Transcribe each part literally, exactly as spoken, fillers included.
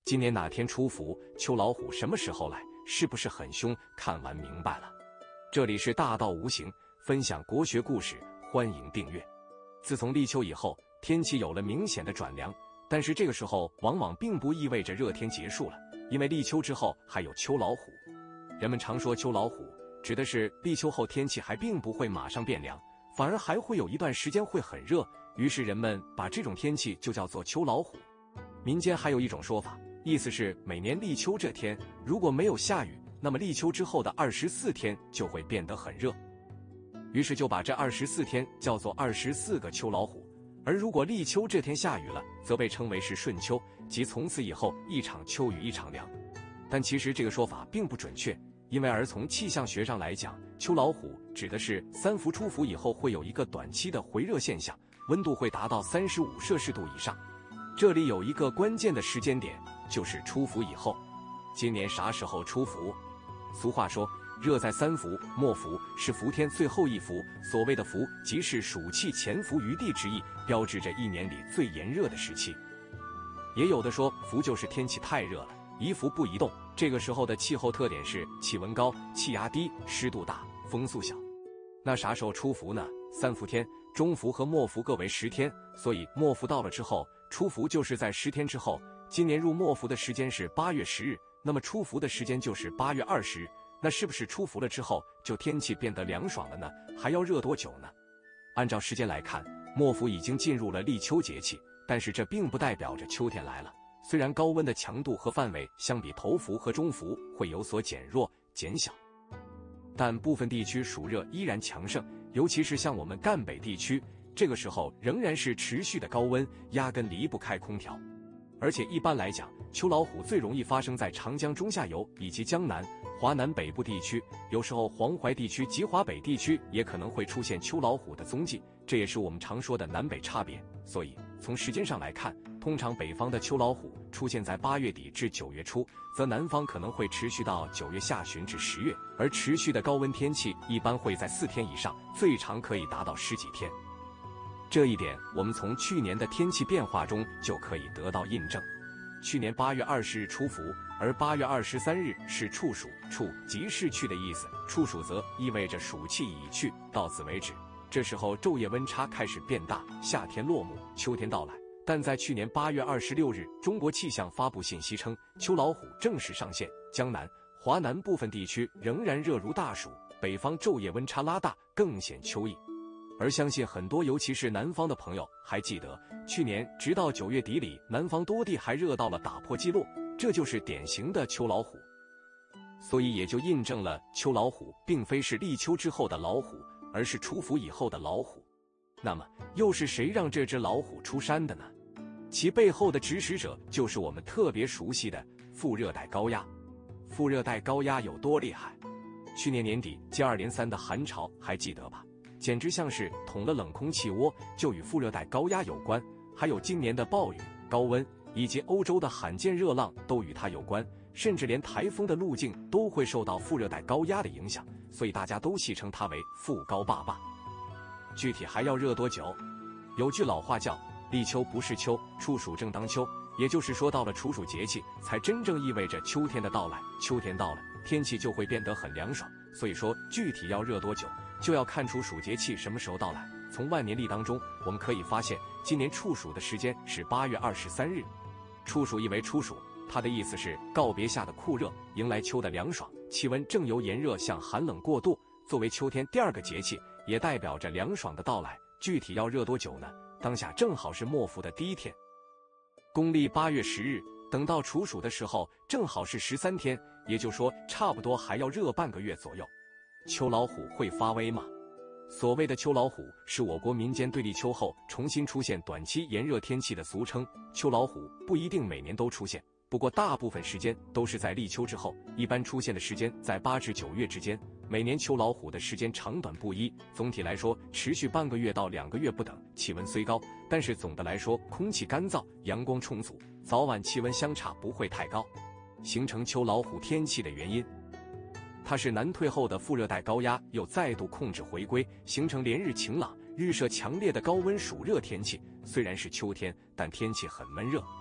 今年哪天出伏？秋老虎什么时候来？是不是很凶？看完明白了。这里是大道无形，分享国学故事，欢迎订阅。自从立秋以后，天气有了明显的转凉，但是这个时候往往并不意味着热天结束了，因为立秋之后还有秋老虎。人们常说秋老虎，指的是立秋后天气还并不会马上变凉，反而还会有一段时间会很热，于是人们把这种天气就叫做秋老虎。民间还有一种说法，意思是每年立秋这天如果没有下雨，那么立秋之后的二十四天就会变得很热，于是就把这二十四天叫做二十四个秋老虎。而如果立秋这天下雨了，则被称为是顺秋，即从此以后一场秋雨一场凉。但其实这个说法并不准确，因为而从气象学上来讲，秋老虎指的是三伏出伏以后会有一个短期的回热现象，温度会达到三十五摄氏度以上。这里有一个关键的时间点，就是出伏以后。今年啥时候出伏？俗话说，热在三伏，末伏是伏天最后一伏。所谓的伏，即是暑气潜伏于地之意，标志着一年里最炎热的时期。也有的说，伏就是天气太热了，宜伏不宜动。这个时候的气候特点是气温高、气压低、湿度大、风速小。那啥时候出伏呢？三伏天，中伏和末伏各为十天，所以末伏到了之后，出伏就是在十天之后。今年入末伏的时间是八月十日，那么出伏的时间就是八月二十日。那是不是出伏了之后，就天气变得凉爽了呢？还要热多久呢？按照时间来看，末伏已经进入了立秋节气，但是这并不代表着秋天来了。虽然高温的强度和范围相比头伏和中伏会有所减弱、减小，但部分地区暑热依然强盛，尤其是像我们赣北地区，这个时候仍然是持续的高温，压根离不开空调。而且一般来讲，秋老虎最容易发生在长江中下游以及江南、华南北部地区，有时候黄淮地区及华北地区也可能会出现秋老虎的踪迹，这也是我们常说的南北差别。所以从时间上来看，通常北方的秋老虎出现在八月底至九月初，则南方可能会持续到九月下旬至十月，而持续的高温天气一般会在四天以上，最长可以达到十几天。这一点我们从去年的天气变化中就可以得到印证。去年八月二十日出伏，而八月二十三日是处暑，处即逝去的意思，处暑则意味着暑气已去，到此为止。这时候昼夜温差开始变大，夏天落幕，秋天到来。但在去年八月二十六日，中国气象发布信息称，秋老虎正式上线，江南、华南部分地区仍然热如大暑，北方昼夜温差拉大，更显秋意。而相信很多尤其是南方的朋友还记得，去年直到九月底里，南方多地还热到了打破纪录，这就是典型的秋老虎。所以也就印证了秋老虎并非是立秋之后的老虎，而是出伏以后的老虎。那么又是谁让这只老虎出山的呢？其背后的指使者就是我们特别熟悉的副热带高压。副热带高压有多厉害？去年年底接二连三的寒潮还记得吧？简直像是捅了冷空气窝，就与副热带高压有关。还有今年的暴雨、高温以及欧洲的罕见热浪都与它有关，甚至连台风的路径都会受到副热带高压的影响，所以大家都戏称它为副高爸爸。具体还要热多久？有句老话叫立秋不是秋，处暑正当秋，也就是说到了处暑节气才真正意味着秋天的到来。秋天到了，天气就会变得很凉爽，所以说具体要热多久，就要看处暑节气什么时候到来。从万年历当中我们可以发现，今年处暑的时间是八月二十三日。处暑意为初暑，它的意思是告别夏的酷热，迎来秋的凉爽，气温正由炎热向寒冷过渡。作为秋天第二个节气，也代表着凉爽的到来。具体要热多久呢？当下正好是末伏的第一天，公历八月十日，等到处暑的时候正好是十三天，也就是说差不多还要热半个月左右。秋老虎会发威吗？所谓的秋老虎是我国民间对立秋后重新出现短期炎热天气的俗称。秋老虎不一定每年都出现，不过大部分时间都是在立秋之后，一般出现的时间在八至九月之间。每年秋老虎的时间长短不一，总体来说持续半个月到两个月不等。气温虽高，但是总的来说空气干燥，阳光充足，早晚气温相差不会太高。形成秋老虎天气的原因，它是南退后的副热带高压又再度控制回归，形成连日晴朗、日射强烈的高温暑热天气。虽然是秋天，但天气很闷热。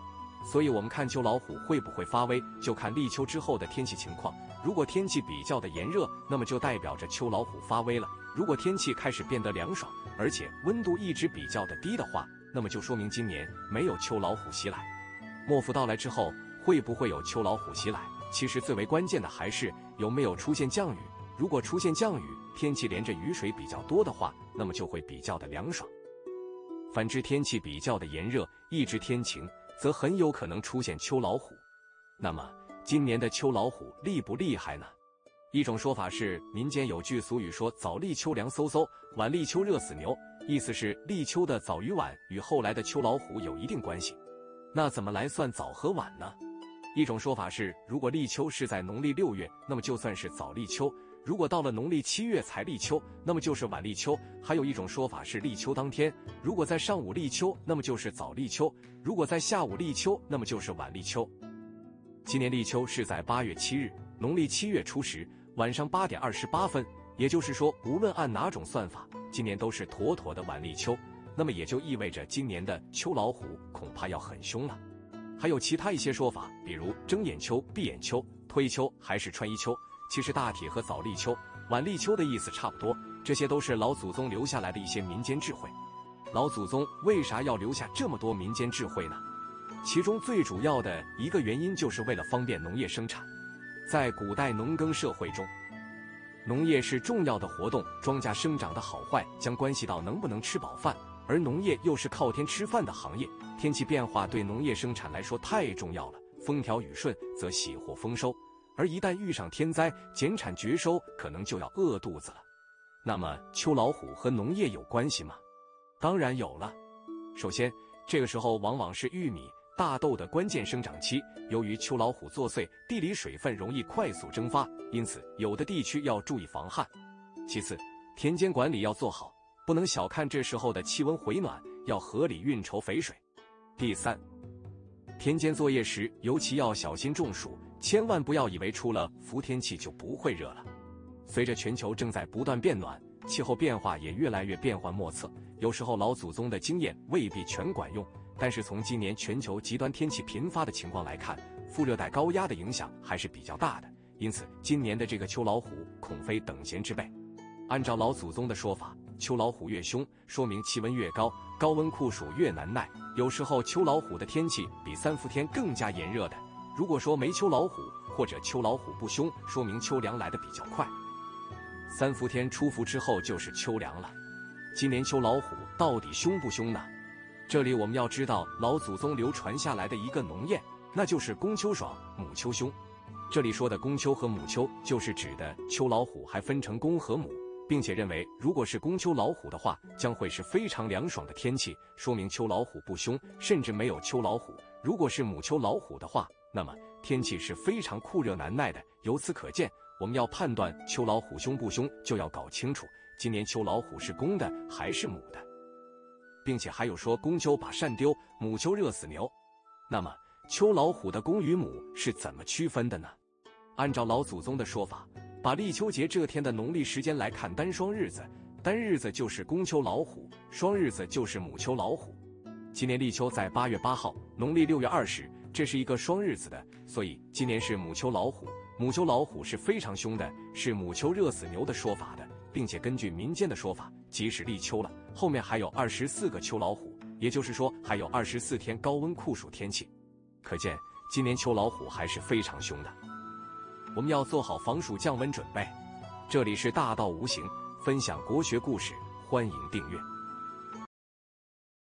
所以我们看秋老虎会不会发威，就看立秋之后的天气情况。如果天气比较的炎热，那么就代表着秋老虎发威了；如果天气开始变得凉爽，而且温度一直比较的低的话，那么就说明今年没有秋老虎袭来。末伏到来之后，会不会有秋老虎袭来？其实最为关键的还是有没有出现降雨。如果出现降雨，天气连着雨水比较多的话，那么就会比较的凉爽。反之，天气比较的炎热，一直天晴，则很有可能出现秋老虎。那么今年的秋老虎厉不厉害呢？一种说法是，民间有句俗语说早立秋凉飕飕，晚立秋热死牛，意思是立秋的早与晚与后来的秋老虎有一定关系。那怎么来算早和晚呢？一种说法是，如果立秋是在农历六月，那么就算是早立秋；如果到了农历七月才立秋，那么就是晚立秋。还有一种说法是，立秋当天，如果在上午立秋，那么就是早立秋；如果在下午立秋，那么就是晚立秋。今年立秋是在八月七日，农历七月初十晚上八点二十八分，也就是说，无论按哪种算法，今年都是妥妥的晚立秋。那么也就意味着今年的秋老虎恐怕要很凶了。还有其他一些说法，比如睁眼秋、闭眼秋、推秋还是穿衣秋，其实大体和早立秋、晚立秋的意思差不多，这些都是老祖宗留下来的一些民间智慧。老祖宗为啥要留下这么多民间智慧呢？其中最主要的一个原因就是为了方便农业生产。在古代农耕社会中，农业是重要的活动，庄稼生长的好坏将关系到能不能吃饱饭，而农业又是靠天吃饭的行业，天气变化对农业生产来说太重要了，风调雨顺则喜获丰收，而一旦遇上天灾，减产绝收，可能就要饿肚子了。那么秋老虎和农业有关系吗？当然有了。首先，这个时候往往是玉米、大豆的关键生长期，由于秋老虎作祟，地里水分容易快速蒸发，因此有的地区要注意防旱。其次，田间管理要做好，不能小看这时候的气温回暖，要合理运筹肥水。第三，田间作业时尤其要小心中暑，千万不要以为出了伏天气就不会热了。随着全球正在不断变暖，气候变化也越来越变幻莫测，有时候老祖宗的经验未必全管用，但是从今年全球极端天气频发的情况来看，副热带高压的影响还是比较大的，因此今年的这个秋老虎恐非等闲之辈。按照老祖宗的说法，秋老虎越凶，说明气温越高，高温酷暑越难耐。有时候秋老虎的天气比三伏天更加炎热的。如果说没秋老虎，或者秋老虎不凶，说明秋凉来得比较快。三伏天出伏之后就是秋凉了。今年秋老虎到底凶不凶呢？这里我们要知道老祖宗流传下来的一个农谚，那就是公秋爽，母秋凶。这里说的公秋和母秋，就是指的秋老虎还分成公和母，并且认为如果是公秋老虎的话，将会是非常凉爽的天气，说明秋老虎不凶，甚至没有秋老虎。如果是母秋老虎的话，那么天气是非常酷热难耐的。由此可见，我们要判断秋老虎凶不凶，就要搞清楚今年秋老虎是公的还是母的。并且还有说公秋把扇丢，母秋热死牛。那么秋老虎的公与母是怎么区分的呢？按照老祖宗的说法，把立秋节这天的农历时间来看单双日子，单日子就是公秋老虎，双日子就是母秋老虎。今年立秋在八月八号，农历六月二十，这是一个双日子的，所以今年是母秋老虎。母秋老虎是非常凶的，是母秋热死牛的说法的，并且根据民间的说法，即使立秋了，后面还有二十四个秋老虎，也就是说还有二十四天高温酷暑天气。可见今年秋老虎还是非常凶的，我们要做好防暑降温准备。这里是大道无形，分享国学故事，欢迎订阅。